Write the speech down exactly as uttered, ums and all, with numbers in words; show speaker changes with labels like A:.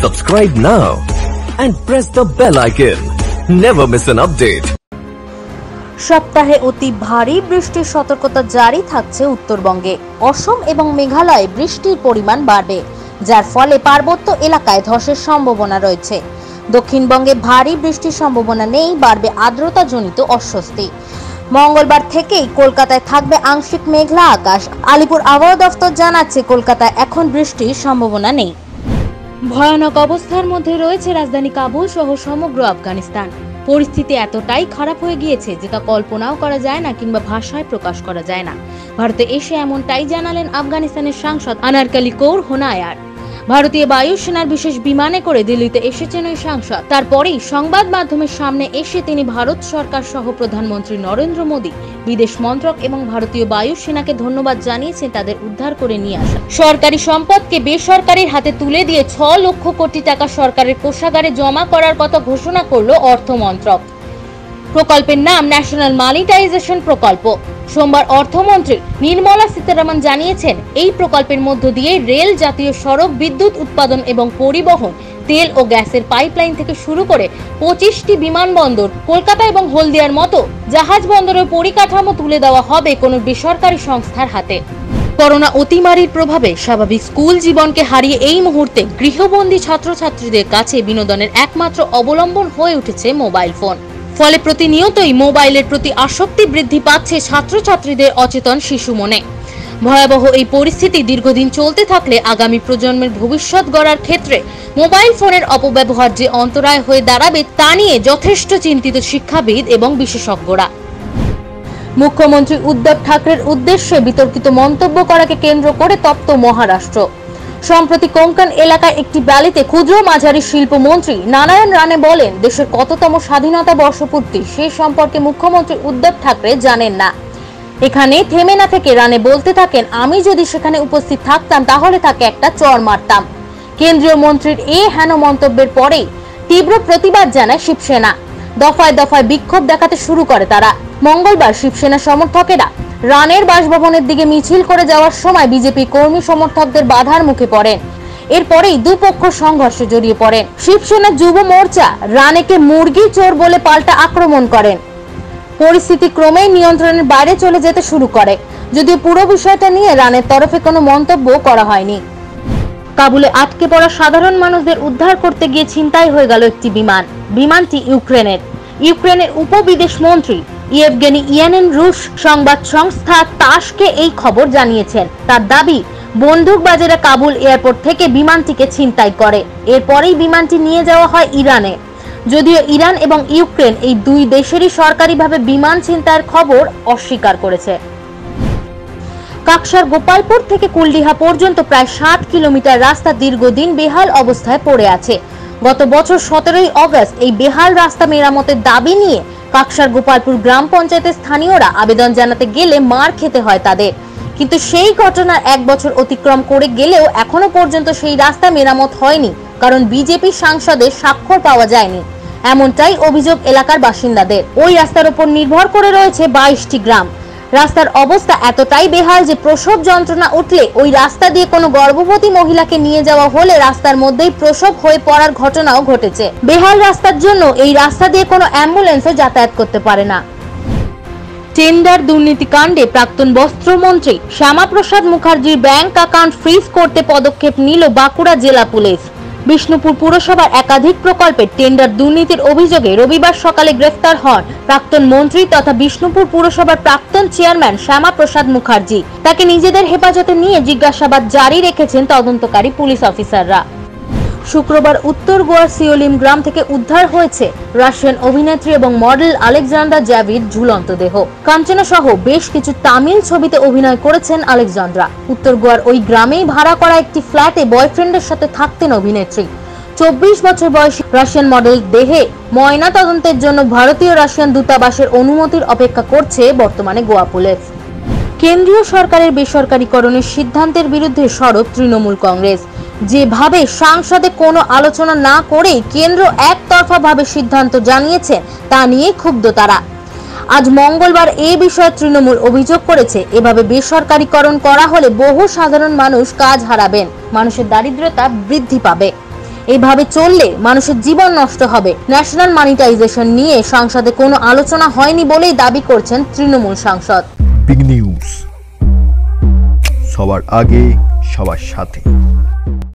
A: Subscribe now and press the bell icon. Never miss an update.
B: সপ্তাহে অতি ভারী বৃষ্টির সতর্কতা জারি থাকছে উত্তরবঙ্গে। অসম এবং মেঘালয়ে বৃষ্টির পরিমাণ বাড়বে, যার ফলে পার্বত্য এলাকায় ধসের সম্ভাবনা রয়েছে। দক্ষিণবঙ্গে ভারী বৃষ্টির সম্ভাবনা নেই, বাড়বে আর্দ্রতাজনিত অস্বস্তি। মঙ্গলবার থেকেই কলকাতায় থাকবে আংশিক মেঘলা আকাশ। আলিপুর আবহাওয়া দফতর জানাচ্ছে কলকাতায় এখন বৃষ্টির সম্ভাবনা নেই। ভয়ানক অবস্থার মধ্যে রয়েছে রাজধানী কাবুল সহ সমগ্র আফগানিস্তান। পরিস্থিতি এতটাই খারাপ হয়ে গিয়েছে যে তা কল্পনাও করা যায় না কিংবা ভাষায় প্রকাশ করা যায় না। ভারতে এসে এমনটাই জানালেন আফগানিস্তানের সাংসদ আনারকালি কৌর হোনায়ার। ভারতীয় বায়ুসেনার বিশেষ বিমানে করে দিল্লিতে এসেছেন ওই সাংসদ। তারপরেই সংবাদ মাধ্যমের সামনে এসে তিনি ভারত সরকার সহ প্রধানমন্ত্রী নরেন্দ্র মোদী, বিদেশ মন্ত্রক এবং ভারতীয় বায়ুসেনাকে ধন্যবাদ জানিয়েছেন তাদের উদ্ধার করে নিয়ে আসা। সরকারি সম্পদকে বেসরকারির হাতে তুলে দিয়ে ছ লক্ষ কোটি টাকা সরকারের কোষাগারে জমা করার কথা ঘোষণা করল অর্থ মন্ত্রক। প্রকল্পের নাম ন্যাশনাল মনিটাইজেশন প্রকল্প। সোমবার অর্থমন্ত্রী নির্মলা সীতারামন জানিয়েছেন, এই প্রকল্পের মধ্য দিয়ে রেল, জাতীয় সড়ক, বিদ্যুৎ উৎপাদন এবং পরিবহন, তেল ও গ্যাসের পাইপলাইন থেকে শুরু করে পঁচিশটি বিমানবন্দর, কলকাতা এবং হলদিয়ার মতো জাহাজ বন্দরের পরিকাঠামো তুলে দেওয়া হবে কোনো বেসরকারি সংস্থার হাতে। করোনা অতিমারির প্রভাবে স্বাভাবিক স্কুল জীবনকে হারিয়ে এই মুহূর্তে গৃহবন্দী ছাত্রছাত্রীদের কাছে বিনোদনের একমাত্র অবলম্বন হয়ে উঠেছে মোবাইল ফোন। ফলে প্রতিনিয়তই মোবাইলের প্রতি আসক্তি বৃদ্ধি পাচ্ছে ছাত্রছাত্রীদের অচেতন শিশু মনে। ভয়াবহ এই পরিস্থিতি দীর্ঘদিন চলতে থাকলে আগামী প্রজন্মের ভবিষ্যৎ গড়ার ক্ষেত্রে মোবাইল ফোনের অপব্যবহার যে অন্তরায় হয়ে দাঁড়াবে তা নিয়ে যথেষ্ট চিন্তিত শিক্ষাবিদ এবং বিশেষজ্ঞরা। মুখ্যমন্ত্রী উদ্ধব ঠাকরের উদ্দেশ্যে বিতর্কিত মন্তব্য করাকে কেন্দ্র করে তপ্ত মহারাষ্ট্র। সম্প্রতি কোঙ্কন এলাকায় একটি ব্যালিতে ক্ষুদ্র মাঝারি শিল্পমন্ত্রী নারায়ণ রানে বলেন, দেশের কততম স্বাধীনতা বর্ষপূর্তি সে সম্পর্কে মুখ্যমন্ত্রী উদ্ধব ঠাকরে জানেন না। এখানে থেমে না থেকে রানে বলতে থাকেন, আমি যদি সেখানে উপস্থিত থাকতাম তাহলে তাকে একটা চড় মারতাম। কেন্দ্রীয় মন্ত্রীর এই হেন মন্তব্যের পরেই তীব্র প্রতিবাদ জানায় শিবসেনা। দফায় দফায় বিক্ষোভ দেখাতে শুরু করে তারা। মঙ্গলবার শিবসেনা সমর্থকেরা রানের বাসভবনের দিকে মিছিল করে যাওয়ার সময় বিজেপি কর্মী সমর্থকদের বাধার মুখে পড়েন। এরপরেই দুপক্ষ সংঘর্ষে জড়িয়ে পড়েন। শিবসেনা যুব মোর্চা রানেকে মুরগি চোর বলে পাল্টা আক্রমণ করেন। পরিস্থিতি ক্রমেই নিয়ন্ত্রণের বাইরে চলে যেতে শুরু করে, যদিও পুরো বিষয়টা নিয়ে রানের তরফে কোনো মন্তব্য করা হয়নি। কাবুলে আটকে পড়া সাধারণ মানুষদের উদ্ধার করতে গিয়ে ছিনতাই হয়ে গেল একটি বিমান। বিমানটি ইউক্রেনের। ইউক্রেনের উপবিদেশ মন্ত্রী ইয়েভগেনি ইয়ানেন রুশ সংবাদ সংস্থা তাসকে এই খবর জানিয়েছেন। তার দাবি, বন্দুকবাজেরা কাবুল এয়ারপোর্ট থেকে বিমানটিকে ছিনতাই করে। এরপরেই বিমানটি নিয়ে যাওয়া হয় ইরানে। যদিও ইরান এবং ইউক্রেন এই দুই দেশেরই সরকারিভাবে বিমান ছিনতাইয়ের খবর অস্বীকার করেছে। কাকসার গোপালপুর থেকে কুলডিহা পর্যন্ত প্রায় ষাট কিলোমিটার রাস্তা দীর্ঘদিন বেহাল অবস্থায় পড়ে আছে। গত বছর সতেরোই অগস্ট এই বেহাল রাস্তা মেরামতের দাবি নিয়ে কাকসার গোপালপুর গ্রাম পঞ্চায়েতের স্থানীয়রা আবেদন জানাতে গেলে মার খেতে হয় তাদের। কিন্তু সেই ঘটনার এক বছর অতিক্রম করে গেলেও এখনো পর্যন্ত সেই রাস্তা মেরামত হয়নি, কারণ বিজেপি সাংসদের স্বাক্ষর পাওয়া যায়নি। এমনটাই অভিযোগ এলাকার বাসিন্দাদের। ওই রাস্তার উপর নির্ভর করে রয়েছে বাইশটি গ্রাম। রাস্তার অবস্থা এতটাই বেহাল যে প্রসব যন্ত্রণা উঠলে ওই রাস্তা দিয়ে কোনো গর্ভবতী মহিলাকে নিয়ে যাওয়া হলে রাস্তার মধ্যেই প্রসব হয়ে পড়ার ঘটনাও ঘটেছে। বেহাল রাস্তার জন্য এই রাস্তা দিয়ে কোনো অ্যাম্বুলেন্সও যাতায়াত করতে পারে না। টেন্ডার দুর্নীতি কাণ্ডে প্রাক্তন বস্ত্রমন্ত্রী শ্যামাপ্রসাদ মুখার্জির ব্যাংক অ্যাকাউন্ট ফ্রিজ করতে পদক্ষেপ নিল বাঁকুড়া জেলা পুলিশ। বিষ্ণুপুর পুরসভার একাধিক প্রকল্পের টেন্ডার দুর্নীতির অভিযোগে রবিবার সকালে গ্রেফতার হন প্রাক্তন মন্ত্রী তথা বিষ্ণুপুর পুরসভার প্রাক্তন চেয়ারম্যান শ্যামাপ্রসাদ মুখার্জি। তাকে নিজেদের হেফাজতে নিয়ে জিজ্ঞাসাবাদ জারি রেখেছেন তদন্তকারী পুলিশ অফিসাররা। শুক্রবার উত্তর গোয়ার সিওলিম গ্রাম থেকে উদ্ধার হয়েছে রাশিয়ান অভিনেত্রী এবং মডেল আলেকজান্ড্রা জ্যাভির ঝুলন্ত দেহ। কাঞ্চনা সহ বেশ কিছু তামিল ছবিতে অভিনয় করেছেন আলেকজান্ড্রা। উত্তর গোয়ার ওই গ্রামেই ভাড়া করা একটি ফ্ল্যাটে বয়ফ্রেন্ডের সাথে থাকতেন অভিনেত্রী। চব্বিশ বছর বয়সী রাশিয়ান মডেল দেহে ময়না তদন্তের জন্য ভারতীয় রাশিয়ান দূতাবাসের অনুমতির অপেক্ষা করছে বর্তমানে গোয়া পুলিশ। কেন্দ্রীয় সরকারের বেসরকারীকরণের সিদ্ধান্তের বিরুদ্ধে সরব তৃণমূল কংগ্রেস। যেভাবে সংসদে কোনো আলোচনা না করে কেন্দ্র একতরফাভাবে সিদ্ধান্ত জানিয়েছে তা নিয়ে ক্ষুব্ধ তারা। আজ মঙ্গলবার এই বিষয়ে তৃণমূল অভিযোগ করেছে, এভাবে বেসরকারীকরণ করা হলে বহু সাধারণ মানুষ কাজ হারাবেন, মানুষের দারিদ্রতা বৃদ্ধি পাবে। এইভাবে চললে মানুষের জীবন নষ্ট হবে। ন্যাশনাল মনিটাইজেশন নিয়ে সংসদে কোনো আলোচনা হয়নি বলেই দাবি করছেন তৃণমূল সাংসদ।
C: বিগ নিউজ, সবার আগে সবার সাথে।